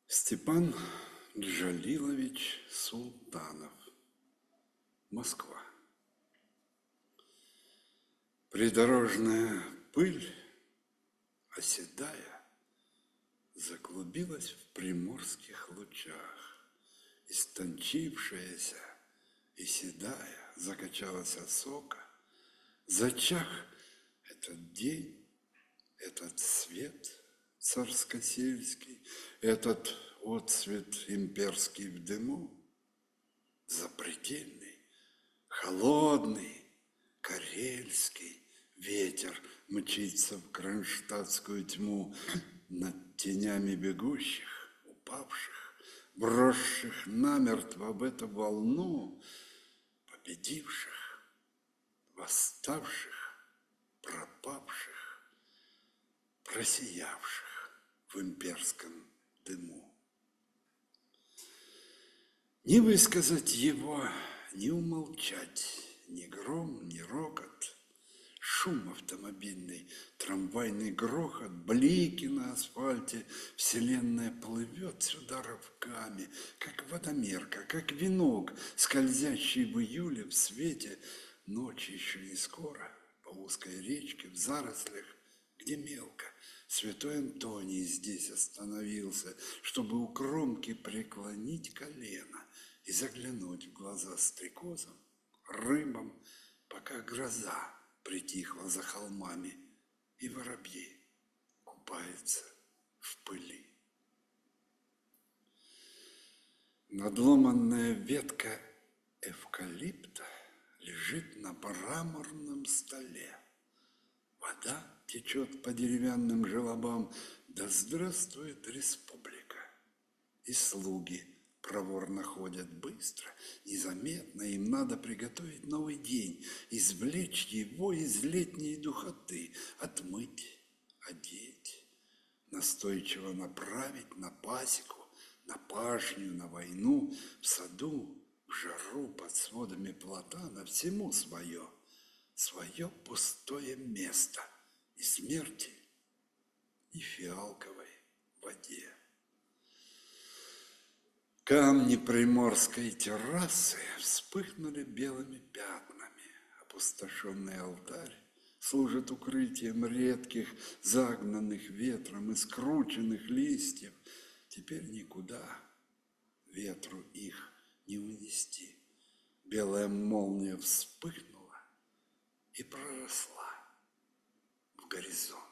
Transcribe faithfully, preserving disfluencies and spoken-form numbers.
Степан Джалилович Султанов. Москва. Придорожная пыль, оседая, заклубилась в приморских лучах. Истончившаяся и седая закачалась осока. Зачах этот день, этот свет царско-сельский, этот отцвет имперский в дыму, запредельный, холодный, карельский ветер мчится в кронштадтскую тьму над тенями бегущих, упавших, брошенных намертво в эту волну, победивших, восставших, пропавших, просиявших в имперском дыму. Не высказать его, не умолчать, ни гром, ни рокот, шум автомобильный, трамвайный грохот, блики на асфальте, вселенная плывет сюда рывками, как водомерка, как венок, скользящий в июле в свете. Ночь еще не скоро, по узкой речке, в зарослях, где мелко. Святой Антоний здесь остановился, чтобы у кромки преклонить колено и заглянуть в глаза стрекозам, рыбам, пока гроза притихла за холмами, и воробьи купаются в пыли. Надломанная ветка эвкалипта лежит на мраморном столе. Вода течет по деревянным желобам. Да здравствует республика! И слуги проворно ходят быстро, незаметно. Им надо приготовить новый день, извлечь его из летней духоты, отмыть, одеть, настойчиво направить на пасеку, на пашню, на войну, в саду, в жару под сводами платана, всему свое, свое пустое место и смерти, и фиалковой воде. Камни приморской террасы вспыхнули белыми пятнами. Опустошенный алтарь служит укрытием редких, загнанных ветром и скрученных листьев. Теперь никуда ветру их не унести. Белая молния вспыхнула и проросла в горизонт.